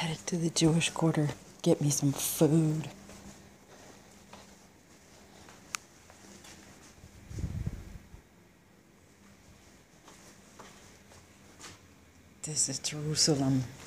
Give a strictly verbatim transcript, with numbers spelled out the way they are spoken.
Headed to the Jewish Quarter, get me some food. This is Jerusalem.